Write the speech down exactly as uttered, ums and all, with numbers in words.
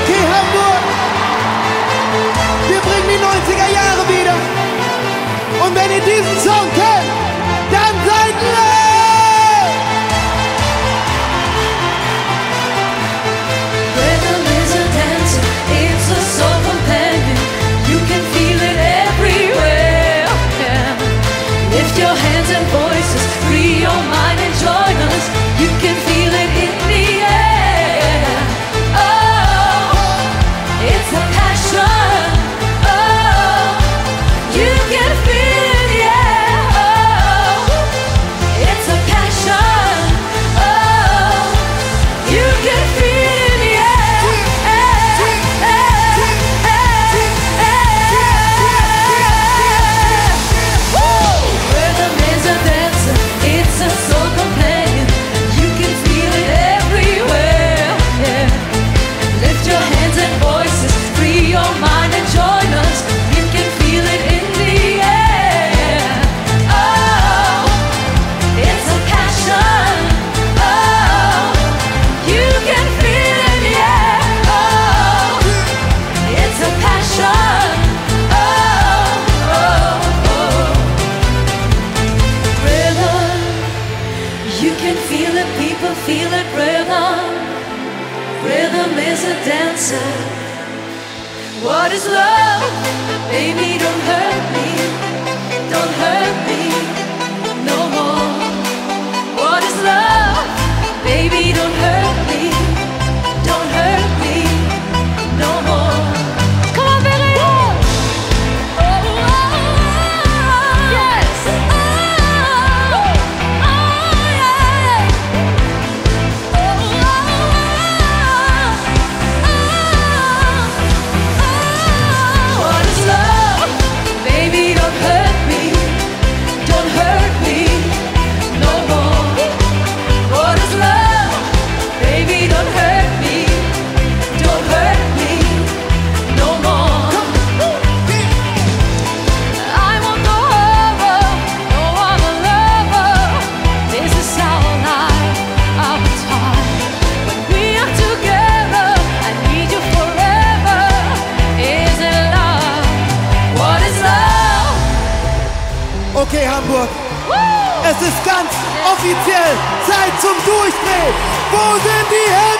Okay, Hamburg, wir bringen die neunziger Jahre wieder. Und wenn ihr diesen Song kennt, dann seid laut! Rhythm is a dancer, it's a soul companion. You can feel it everywhere. Yeah. Lift your hands and voices, free your mind and join us. You can feel it in the air. Oh, it's a passion. Oh, you can feel it in the air. Oh, it's a passion. Oh, you can feel it in the air. Woo! Rhythm is a dancer, it's a soul companion. You can feel it everywhere. Yeah. Lift your hands and voices, free your mind and join us. You can feel it in the air. Oh, it's a passion. Oh, you can feel it in the air. Oh, it's a passion. Oh, oh, oh. Rhythm, you can feel it, people feel it. Rhythm, rhythm is a dancer. What is love? Baby, don't hurt me, don't hurt me no more. What is love? Baby, don't hurt me, don't hurt me no more. Come on, Billy! Oh, oh, oh, yes! Oh, oh, yeah! Oh, oh, oh, oh. What is love? Baby, don't hurt me, don't hurt me no more. What is love? Baby, don't hurt me, don't hurt me no more. I want no other, no other lover. This is our life, our time. When we are together, I need you forever. Is it love? What is love? Okay, Hamburg, Woo! es ist ganz offiziell Zeit zum Durchdrehen. Wo sind die Hände?